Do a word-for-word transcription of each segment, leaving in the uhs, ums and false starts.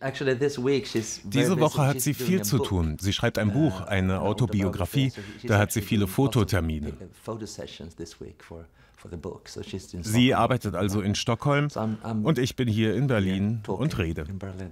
Diese Woche hat sie viel zu tun. Sie schreibt ein Buch, eine Autobiografie, da hat sie viele Fototermine. Sie arbeitet also in Stockholm und ich bin hier in Berlin und rede.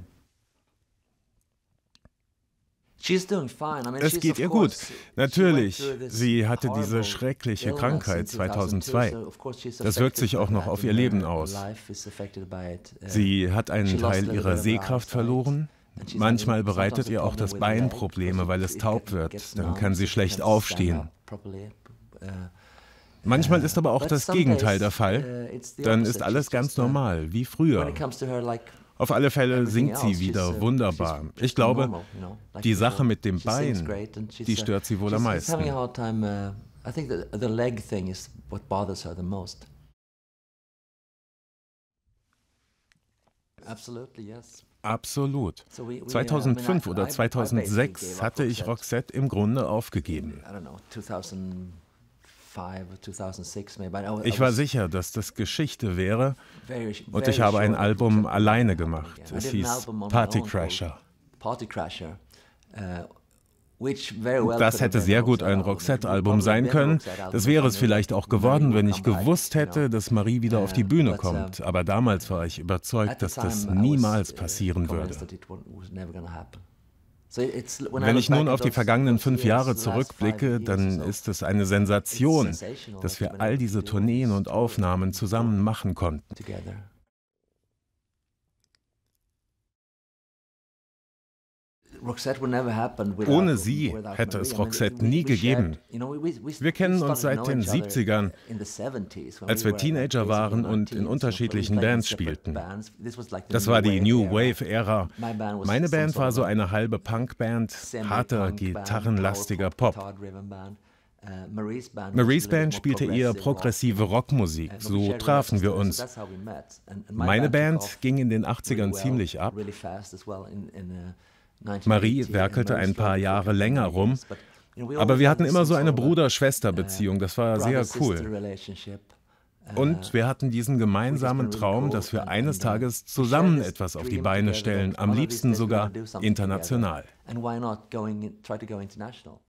Es geht ihr gut. Natürlich, sie hatte diese schreckliche Krankheit zweitausendzwei. Das wirkt sich auch noch auf ihr Leben aus. Sie hat einen Teil ihrer Sehkraft verloren. Manchmal bereitet ihr auch das Bein Probleme, weil es taub wird. Dann kann sie schlecht aufstehen. Manchmal ist aber auch das Gegenteil der Fall. Dann ist alles ganz normal, wie früher. Auf alle Fälle singt sie wieder wunderbar. Ich glaube, die Sache mit dem Bein, die stört sie wohl am meisten. Absolut. zweitausendfünf oder zweitausendsechs hatte ich Roxette im Grunde aufgegeben. Ich war sicher, dass das Geschichte wäre, und ich habe ein Album alleine gemacht. Es hieß Party Crasher. Das hätte sehr gut ein Roxette-Album sein können. Das wäre es vielleicht auch geworden, wenn ich gewusst hätte, dass Marie wieder auf die Bühne kommt. Aber damals war ich überzeugt, dass das niemals passieren würde. Wenn ich nun auf die vergangenen fünf Jahre zurückblicke, dann ist es eine Sensation, dass wir all diese Tourneen und Aufnahmen zusammen machen konnten. Ohne sie hätte es Roxette nie gegeben. Wir kennen uns seit den siebzigern, als wir Teenager waren und in unterschiedlichen Bands spielten. Das war die New Wave-Ära. Meine Band war so eine halbe Punkband, harter, gitarrenlastiger Pop. Maries Band spielte eher progressive Rockmusik, so trafen wir uns. Meine Band ging in den achtzigern ziemlich ab. Marie werkelte ein paar Jahre länger rum, aber wir hatten immer so eine Bruder-Schwester-Beziehung, das war sehr cool. Und wir hatten diesen gemeinsamen Traum, dass wir eines Tages zusammen etwas auf die Beine stellen, am liebsten sogar international.